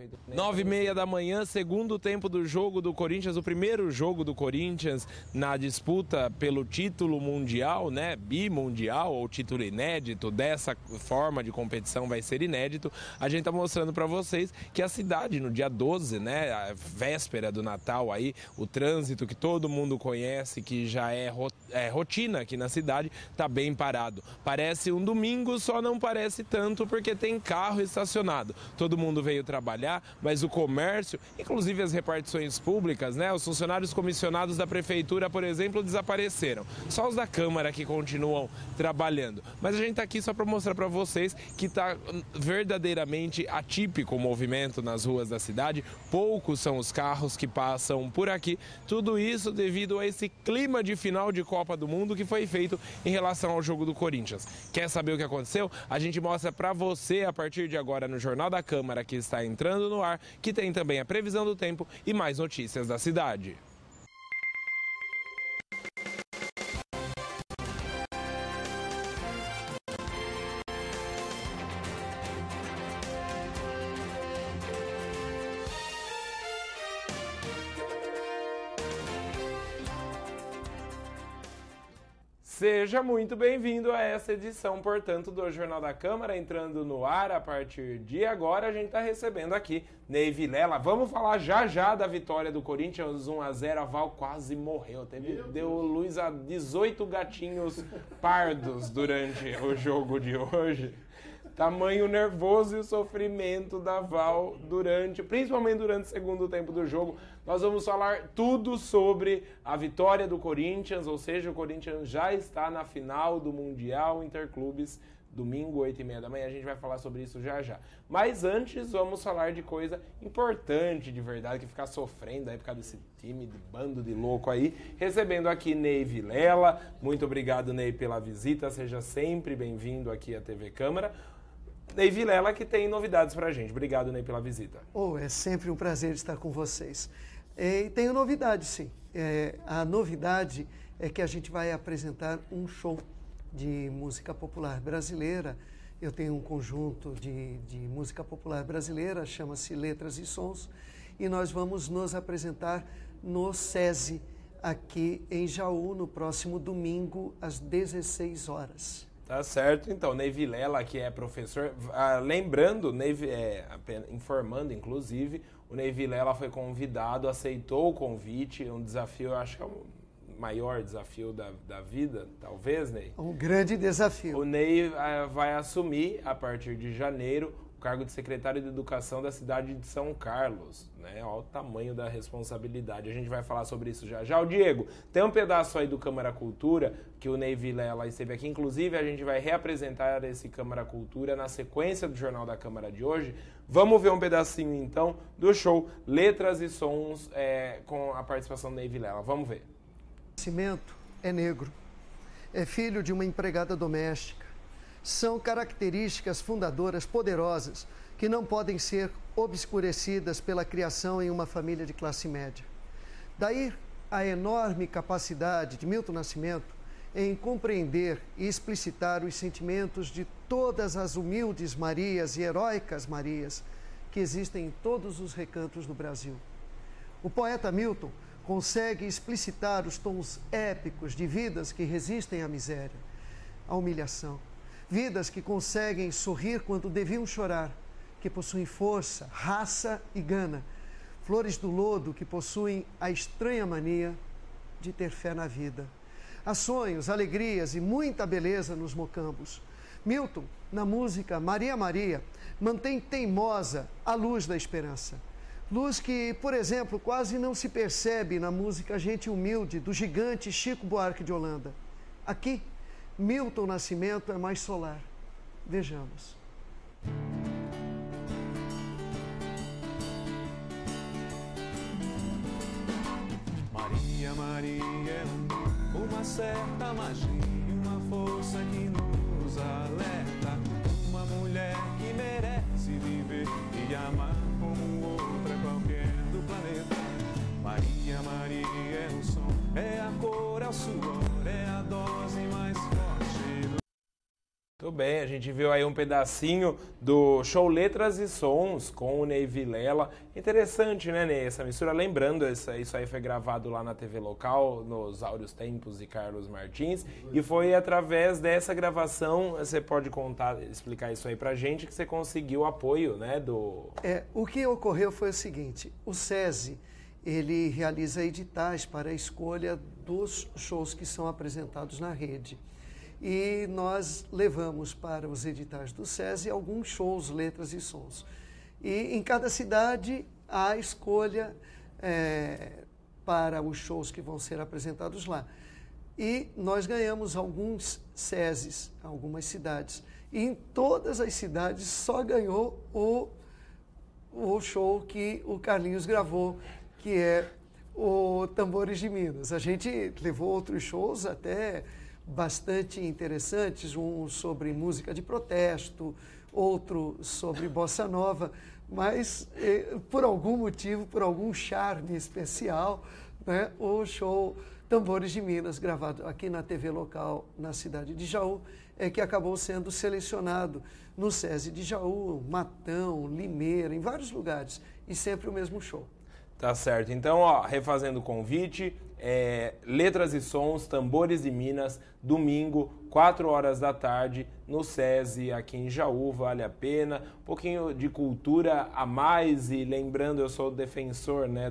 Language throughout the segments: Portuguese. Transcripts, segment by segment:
9h30 da manhã, segundo tempo do jogo do Corinthians, o primeiro jogo do Corinthians na disputa pelo título mundial, né, bimundial, ou título inédito, dessa forma de competição vai ser inédito. A gente está mostrando para vocês que a cidade, no dia 12, né, a véspera do Natal aí, o trânsito que todo mundo conhece, que já é rotina aqui na cidade, está bem parado. Parece um domingo, só não parece tanto porque tem carro estacionado. Todo mundo veio trabalhar, mas o comércio, inclusive as repartições públicas, né, os funcionários comissionados da prefeitura, por exemplo, desapareceram. Só os da Câmara que continuam trabalhando. Mas a gente está aqui só para mostrar para vocês que está verdadeiramente atípico o movimento nas ruas da cidade. Poucos são os carros que passam por aqui. Tudo isso devido a esse clima de final de Copa do Mundo que foi feito em relação ao jogo do Corinthians. Quer saber o que aconteceu? A gente mostra para você a partir de agora no Jornal da Câmara, que está entrando no ar, que tem também a previsão do tempo e mais notícias da cidade. Seja muito bem-vindo a essa edição, portanto, do Jornal da Câmara, entrando no ar a partir de agora. A gente está recebendo aqui Ney Vilela. Vamos falar já da vitória do Corinthians, 1-0, a Val quase morreu. Deu luz a 18 gatinhos pardos durante o jogo de hoje. Tamanho nervoso e o sofrimento da Val principalmente durante o segundo tempo do jogo. Nós vamos falar tudo sobre a vitória do Corinthians, ou seja, o Corinthians já está na final do Mundial Interclubes, domingo, 8h30 da manhã. A gente vai falar sobre isso já. Mas antes, vamos falar de coisa importante de verdade, que ficar sofrendo aí por causa desse time de bando de louco aí. Recebendo aqui Ney Vilela. Muito obrigado, Ney, pela visita. Seja sempre bem-vindo aqui à TV Câmara. Ney Vilela, que tem novidades pra gente. Obrigado, Ney, pela visita. É sempre um prazer estar com vocês. E tenho novidade, sim. A novidade é que a gente vai apresentar um show de música popular brasileira. Eu tenho um conjunto de música popular brasileira, chama-se Letras e Sons, e nós vamos nos apresentar no SESI, aqui em Jaú, no próximo domingo, às 16 horas. Tá certo, então, Ney Vilela, que é professor, lembrando, informando, inclusive, o Ney Vilela foi convidado, aceitou o convite, um desafio, eu acho que é o maior desafio da vida, talvez, Ney? Um grande desafio. O Ney vai assumir, a partir de janeiro, o cargo de secretário de Educação da cidade de São Carlos, né? Olha o tamanho da responsabilidade. A gente vai falar sobre isso já. O Diego, tem um pedaço aí do Câmara Cultura, que o Ney Vilela esteve aqui. Inclusive, a gente vai reapresentar esse Câmara Cultura na sequência do Jornal da Câmara de hoje. Vamos ver um pedacinho, então, do show Letras e Sons, com a participação do Ney Vilela. Vamos ver. Nascimento é negro. É filho de uma empregada doméstica. São características fundadoras poderosas que não podem ser obscurecidas pela criação em uma família de classe média. Daí a enorme capacidade de Milton Nascimento em compreender e explicitar os sentimentos de todas as humildes Marias e heróicas Marias que existem em todos os recantos do Brasil. O poeta Milton consegue explicitar os tons épicos de vidas que resistem à miséria, à humilhação. Vidas que conseguem sorrir quando deviam chorar, que possuem força, raça e gana. Flores do lodo que possuem a estranha mania de ter fé na vida. Há sonhos, alegrias e muita beleza nos mocambos. Milton, na música Maria Maria, mantém teimosa a luz da esperança. Luz que, por exemplo, quase não se percebe na música Gente Humilde, do gigante Chico Buarque de Holanda. Aqui, Milton Nascimento é mais solar. Vejamos. Maria, Maria, uma certa magia, uma força que nos alerta. Uma mulher que merece viver e amar como outra qualquer do planeta. Maria, Maria é o som, é a cor, é o suor, é a dose mais forte. Muito bem, a gente viu aí um pedacinho do show Letras e Sons com o Ney Vilela. Interessante, né, Ney, essa mistura. Lembrando, isso aí foi gravado lá na TV local, nos Áureos Tempos de Carlos Martins. E foi através dessa gravação, você pode explicar isso aí pra gente, que você conseguiu apoio, né, do... O que ocorreu foi o seguinte, o SESI, ele realiza editais para a escolha dos shows que são apresentados na rede. E nós levamos para os editais do SESI alguns shows, letras e sons. E em cada cidade há a escolha para os shows que vão ser apresentados lá. E nós ganhamos alguns SESIs, algumas cidades. E em todas as cidades só ganhou o show que o Carlinhos gravou, que é o Tambores de Minas. A gente levou outros shows até bastante interessantes, um sobre música de protesto, outro sobre bossa nova, mas por algum motivo, por algum charme especial, né, o show Tambores de Minas, gravado aqui na TV local, na cidade de Jaú, que acabou sendo selecionado no SESI de Jaú, Matão, Limeira, em vários lugares, e sempre o mesmo show. Tá certo. Então, refazendo o convite, Letras e Sons, Tambores de Minas, domingo, 4 horas da tarde, no SESI, aqui em Jaú, vale a pena. Um pouquinho de cultura a mais, e lembrando, eu sou defensor, né,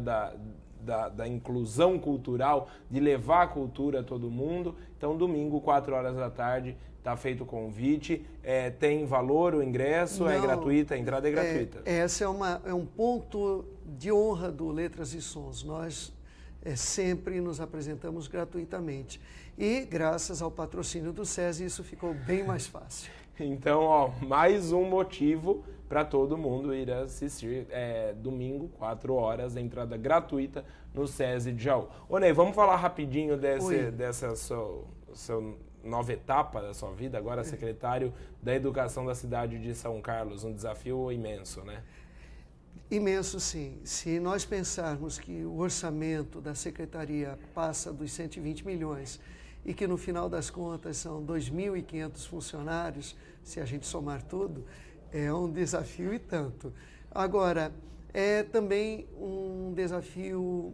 da inclusão cultural, de levar a cultura a todo mundo. Então, domingo, 4 horas da tarde, está feito o convite. Tem valor o ingresso? Não, é gratuita? A entrada é gratuita? Esse é um ponto de honra do Letras e Sons. Nós sempre nos apresentamos gratuitamente. E, graças ao patrocínio do SESI, isso ficou bem mais fácil. Então, mais um motivo para todo mundo ir assistir. Domingo, 4 horas, entrada gratuita no SESI de Jaú. Ô, Ney, vamos falar rapidinho dessa sua nova etapa da sua vida, agora secretário da Educação da cidade de São Carlos. Um desafio imenso, né? Imenso, sim. Se nós pensarmos que o orçamento da secretaria passa dos 120 milhões e que no final das contas são 2.500 funcionários, se a gente somar tudo, é um desafio e tanto. Agora, é também um desafio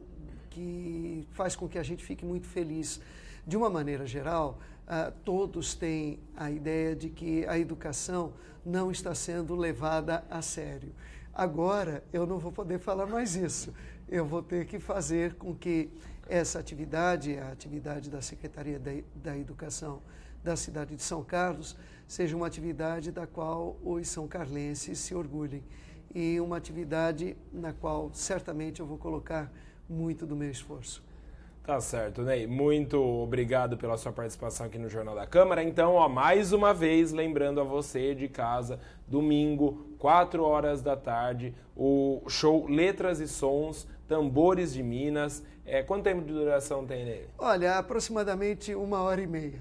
que faz com que a gente fique muito feliz. De uma maneira geral, todos têm a ideia de que a educação não está sendo levada a sério. Agora, eu não vou poder falar mais isso. Eu vou ter que fazer com que essa atividade, a atividade da Secretaria da Educação da cidade de São Carlos, seja uma atividade da qual os são-carlenses se orgulhem. E uma atividade na qual certamente eu vou colocar muito do meu esforço. Tá certo, Ney. Muito obrigado pela sua participação aqui no Jornal da Câmara. Então, mais uma vez, lembrando a você de casa, domingo, 4 horas da tarde, o show Letras e Sons, Tambores de Minas. Quanto tempo de duração tem, Ney? Olha, aproximadamente 1h30.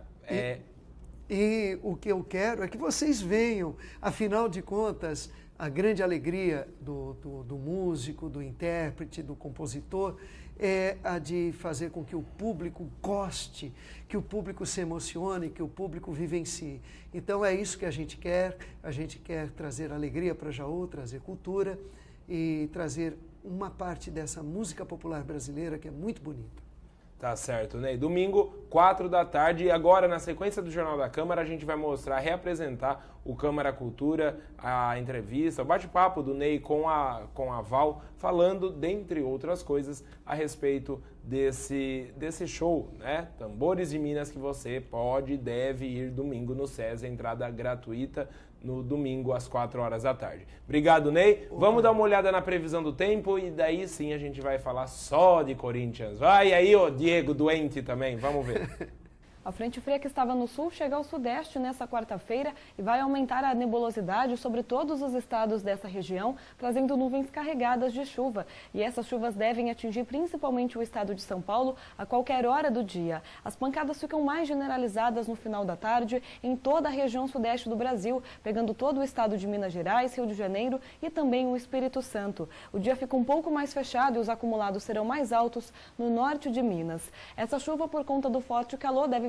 E o que eu quero é que vocês venham. Afinal de contas, a grande alegria do músico, do intérprete, do compositor, é a de fazer com que o público goste, que o público se emocione, que o público vivencie. Então é isso que a gente quer trazer alegria para Jaú, trazer cultura e trazer uma parte dessa música popular brasileira que é muito bonita. Tá certo, Ney. Domingo, 4 da tarde. E agora, na sequência do Jornal da Câmara, a gente vai reapresentar o Câmara Cultura, a entrevista, o bate-papo do Ney com a Val, falando, dentre outras coisas, a respeito desse show, né? Tambores de Minas, que você pode e deve ir domingo no SESI, entrada gratuita no domingo às 4 horas da tarde. Obrigado, Ney. Vamos dar uma olhada na previsão do tempo e daí sim a gente vai falar só de Corinthians. Vai aí, ô Diego, doente também. Vamos ver. A frente fria que estava no sul chega ao sudeste nesta quarta-feira e vai aumentar a nebulosidade sobre todos os estados dessa região, trazendo nuvens carregadas de chuva. E essas chuvas devem atingir principalmente o estado de São Paulo a qualquer hora do dia. As pancadas ficam mais generalizadas no final da tarde em toda a região sudeste do Brasil, pegando todo o estado de Minas Gerais, Rio de Janeiro e também o Espírito Santo. O dia fica um pouco mais fechado e os acumulados serão mais altos no norte de Minas. Essa chuva, por conta do forte calor, deve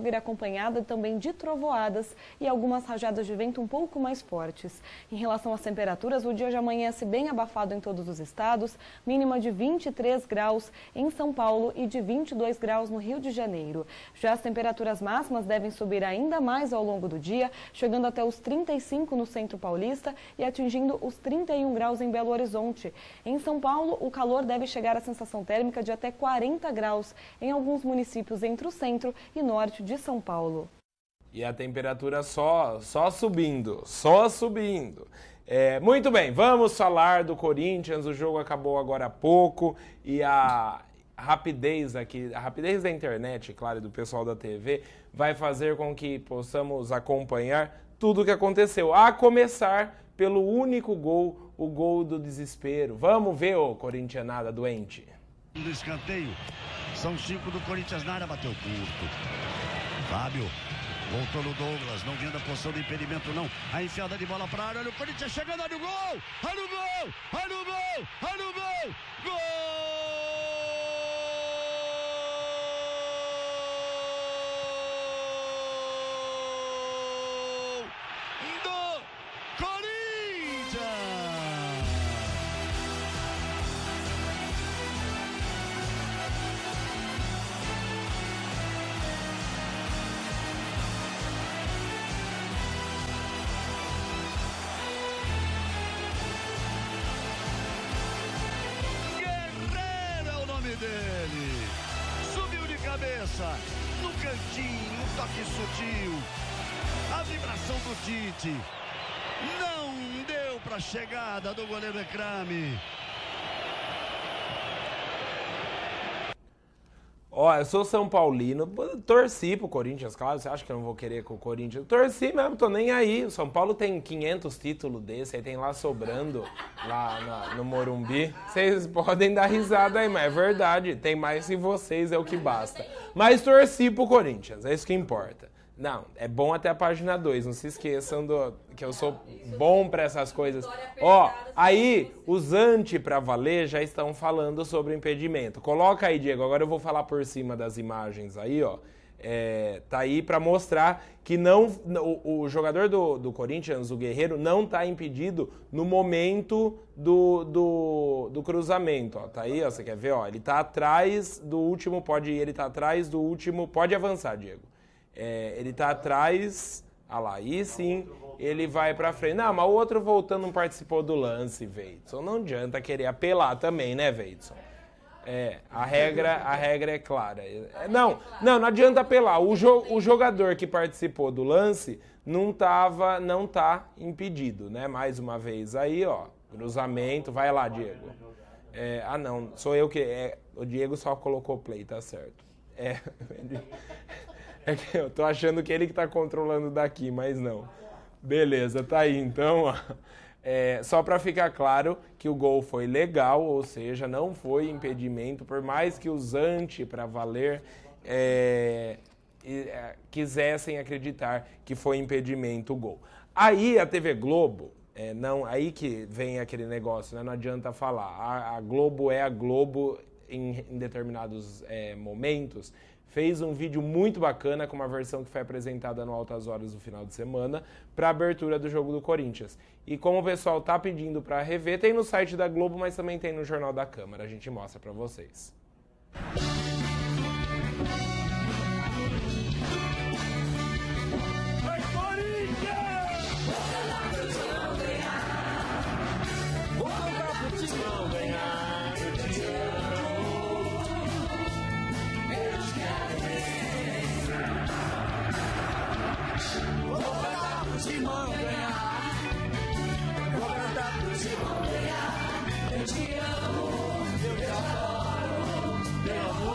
vir acompanhada também de trovoadas e algumas rajadas de vento um pouco mais fortes. Em relação às temperaturas, o dia já amanhece bem abafado em todos os estados, mínima de 23 graus em São Paulo e de 22 graus no Rio de Janeiro. Já as temperaturas máximas devem subir ainda mais ao longo do dia, chegando até os 35 no centro paulista e atingindo os 31 graus em Belo Horizonte. Em São Paulo, o calor deve chegar à sensação térmica de até 40 graus em alguns municípios entre o centro e norte de São Paulo. E a temperatura só subindo, só subindo. Muito bem, vamos falar do Corinthians. O jogo acabou agora há pouco e a rapidez aqui, a rapidez da internet, claro, e do pessoal da TV, vai fazer com que possamos acompanhar tudo o que aconteceu. A começar pelo único gol, o gol do desespero. Vamos ver, ô corintianada doente. Do escanteio, são 5 do Corinthians na área, bateu curto. Fábio voltou no Douglas, não vinha da posição de impedimento não. A enfiada de bola para a área, olha o Corinthians chegando, olha o gol! Olha o gol! Olha o gol! Olha o gol! Gol! Dele, subiu de cabeça, no cantinho, um toque sutil, a vibração do Tite, não deu para a chegada do goleiro Ekrami. Ó, eu sou São Paulino, torci pro Corinthians, claro, você acha que eu não vou querer com o Corinthians? Torci mesmo, tô nem aí. O São Paulo tem 500 títulos desse, aí tem lá sobrando, lá no Morumbi. Vocês podem dar risada aí, mas é verdade, tem mais que vocês, é o que basta. Mas torci pro Corinthians, é isso que importa. Não, é bom até a página 2, não se esqueçam que eu sou bom pra essas coisas. Ó, aí os anti pra valer já estão falando sobre o impedimento. Coloca aí, Diego, agora eu vou falar por cima das imagens aí, ó. Tá aí pra mostrar que não, o jogador do Corinthians, o Guerreiro, não tá impedido no momento do cruzamento, ó. Tá aí, ó, você quer ver, ó, ele tá atrás do último, ele tá atrás do último, pode avançar, Diego. Ele tá atrás, ah lá, aí sim, ele vai pra frente. Não, mas o outro voltando não participou do lance, Veidson. Não adianta querer apelar também, né, Veidson? A regra é clara. Não adianta apelar. O jogador que participou do lance não tá impedido, né? Mais uma vez aí, ó, cruzamento, vai lá, Diego. Não, sou eu que... o Diego só colocou play, tá certo. Que eu tô achando que ele que tá controlando daqui, mas não. Beleza, tá aí então, ó. Só para ficar claro que o gol foi legal, ou seja, não foi impedimento, por mais que os anti para valer quisessem acreditar que foi impedimento o gol. Aí a TV Globo, aí que vem aquele negócio, né? Não adianta falar. A Globo é a Globo em determinados momentos. Fez um vídeo muito bacana com uma versão que foi apresentada no Altas Horas do final de semana para a abertura do jogo do Corinthians. E como o pessoal tá pedindo para rever, tem no site da Globo, mas também tem no Jornal da Câmara. A gente mostra para vocês. Eu te amo, eu te adoro, meu amor.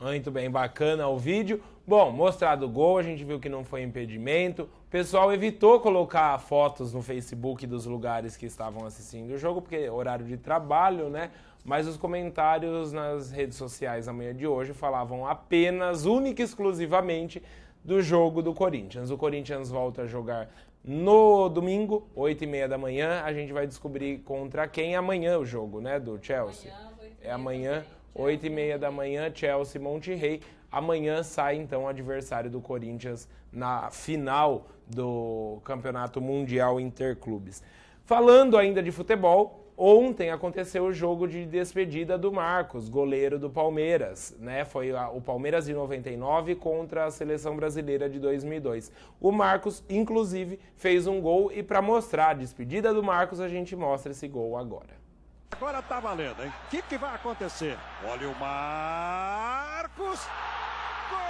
Muito bem, bacana o vídeo. Bom, mostrado o gol, a gente viu que não foi impedimento. O pessoal evitou colocar fotos no Facebook dos lugares que estavam assistindo o jogo, porque é horário de trabalho, né? Mas os comentários nas redes sociais na manhã de hoje falavam apenas, única e exclusivamente, do jogo do Corinthians. O Corinthians volta a jogar no domingo, 8h30 da manhã. A gente vai descobrir contra quem amanhã o jogo, né, do Chelsea. É amanhã, 8h30 da manhã, Chelsea Monterrey. Amanhã sai, então, o adversário do Corinthians na final do Campeonato Mundial Interclubes. Falando ainda de futebol, ontem aconteceu o jogo de despedida do Marcos, goleiro do Palmeiras, né? Foi o Palmeiras de 99 contra a Seleção Brasileira de 2002. O Marcos, inclusive, fez um gol e para mostrar a despedida do Marcos, a gente mostra esse gol agora. Agora tá valendo, hein? O que vai acontecer? Olha o Marcos! Gol!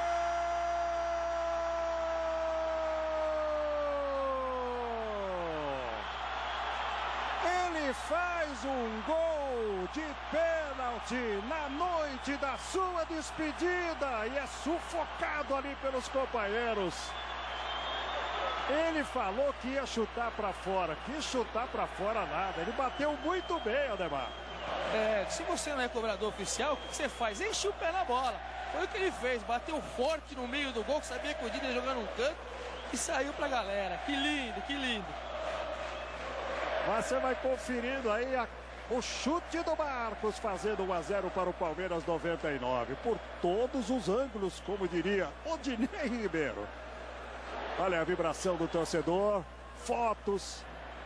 Ele faz um gol de pênalti na noite da sua despedida e é sufocado ali pelos companheiros. Ele falou que ia chutar para fora. Quis chutar para fora nada. Ele bateu muito bem, Ademar. Se você não é cobrador oficial, o que você faz? Enche o pé na bola. Foi o que ele fez. Bateu forte no meio do gol, que sabia que o Dida ia jogar num canto e saiu pra galera. Que lindo, que lindo. Você vai conferindo aí o chute do Marcos, fazendo 1-0 para o Palmeiras 99. Por todos os ângulos, como diria Odinei Ribeiro. Olha a vibração do torcedor, fotos.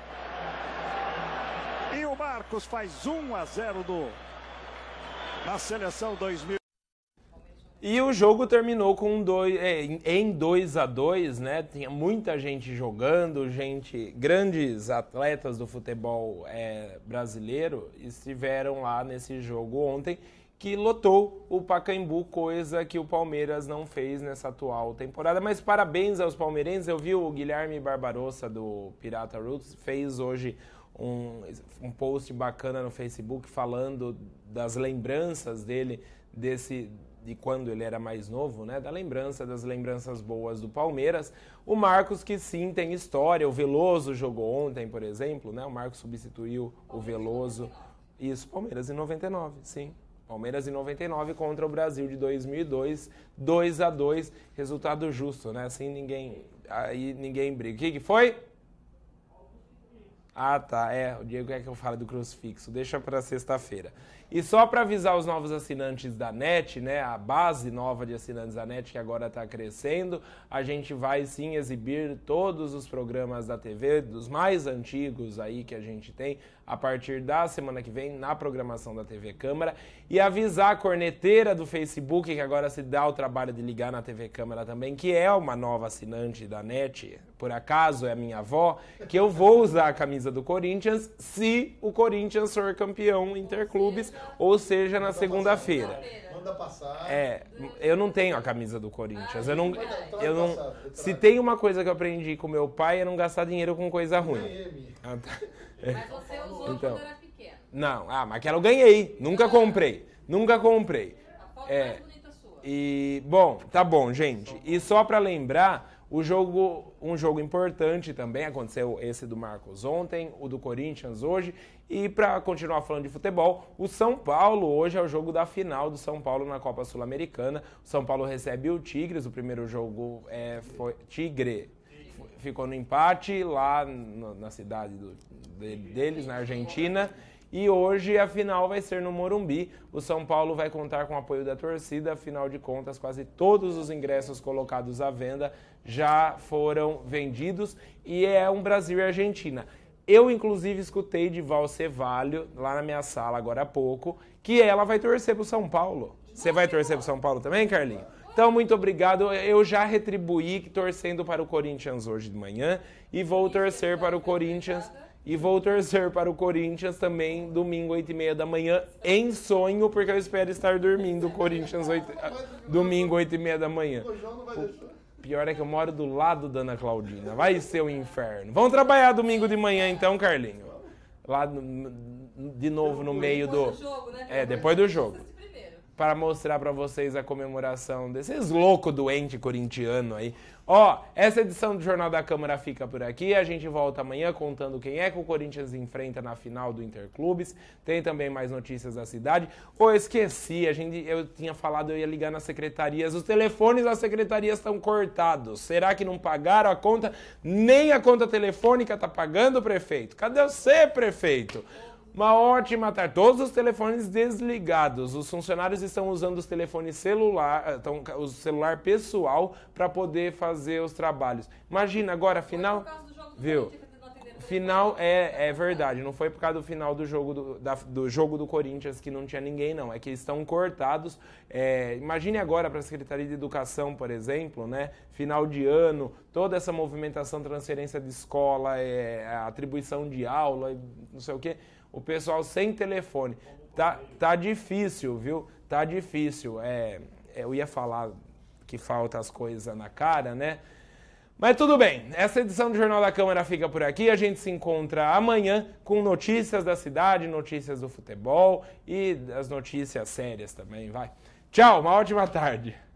E o Marcos faz 1-0 na seleção 2000. E o jogo terminou com em 2-2, né? Tinha muita gente jogando, grandes atletas do futebol brasileiro estiveram lá nesse jogo ontem, que lotou o Pacaembu, coisa que o Palmeiras não fez nessa atual temporada. Mas parabéns aos palmeirenses. Eu vi o Guilherme Barbarossa, do Pirata Roots, fez hoje um post bacana no Facebook falando das lembranças dele, de quando ele era mais novo, né? Das lembranças boas do Palmeiras. O Marcos, que sim, tem história. O Veloso jogou ontem, por exemplo, né? O Marcos substituiu o Veloso. Isso, Palmeiras em 99, sim. Palmeiras em 99 contra o Brasil de 2002, 2-2, resultado justo, né? Assim ninguém briga. O que foi? Ah, tá, o Diego quer que eu fale do crucifixo, deixa para sexta-feira. E só para avisar os novos assinantes da NET, né, a base nova de assinantes da NET que agora está crescendo, a gente vai sim exibir todos os programas da TV, dos mais antigos aí que a gente tem, a partir da semana que vem, na programação da TV Câmara, e avisar a corneteira do Facebook, que agora se dá o trabalho de ligar na TV Câmara também, que é uma nova assinante da NET, por acaso é a minha avó, que eu vou usar a camisa do Corinthians se o Corinthians for campeão interclubes, ou seja, na segunda-feira. Manda passar. Eu não tenho a camisa do Corinthians. Se tem uma coisa que eu aprendi com meu pai é não gastar dinheiro com coisa ruim. Mas você usou quando era pequeno. Não, mas aquela eu ganhei. Nunca comprei. A foto mais bonita sua. E, bom, tá bom, gente. E só para lembrar, um jogo importante também, aconteceu esse do Marcos ontem, o do Corinthians hoje. E para continuar falando de futebol, o São Paulo hoje é o jogo da final do São Paulo na Copa Sul-Americana. O São Paulo recebe o Tigres, o primeiro jogo foi Tigre. Ficou no empate lá na cidade deles, na Argentina. E hoje a final vai ser no Morumbi. O São Paulo vai contar com o apoio da torcida. Afinal de contas, quase todos os ingressos colocados à venda já foram vendidos. E é um Brasil e Argentina. Eu, inclusive, escutei de Val Cevalho, lá na minha sala agora há pouco, que ela vai torcer pro São Paulo. Você vai torcer pro São Paulo também, Carlinhos? Então, muito obrigado. Eu já retribuí torcendo para o Corinthians hoje de manhã e vou torcer para o Corinthians. E vou torcer para o Corinthians também domingo, 8h30 da manhã, em sonho, porque eu espero estar dormindo o Corinthians domingo, 8h30 da manhã. Pior é que eu moro do lado da Ana Claudina. Vai ser um inferno. Vamos trabalhar domingo de manhã então, Carlinho? Lá de novo no meio do... Depois do jogo, né? Depois do jogo. para mostrar para vocês a comemoração desses loucos doentes corintianos aí. Ó, essa edição do Jornal da Câmara fica por aqui. A gente volta amanhã contando quem é que o Corinthians enfrenta na final do Interclubes. Tem também mais notícias da cidade. Eu esqueci, eu tinha falado, eu ia ligar nas secretarias. Os telefones das secretarias estão cortados. Será que não pagaram a conta? Nem a conta telefônica está pagando, prefeito. Cadê você, prefeito? Uma ótima tarde. Todos os telefones desligados. Os funcionários estão usando os telefones o celular pessoal para poder fazer os trabalhos. Imagina agora, final... Viu? Final é verdade. Não foi por causa do final do jogo do Corinthians que não tinha ninguém, não. É que estão cortados. Imagine agora para a Secretaria de Educação, por exemplo, né? Final de ano, toda essa movimentação, transferência de escola, atribuição de aula, não sei o quê. O pessoal sem telefone. Tá difícil, viu? Tá difícil. Eu ia falar que falta as coisas na cara, né? Mas tudo bem. Essa edição do Jornal da Câmara fica por aqui. A gente se encontra amanhã com notícias da cidade, notícias do futebol e as notícias sérias também, vai. Tchau, uma ótima tarde.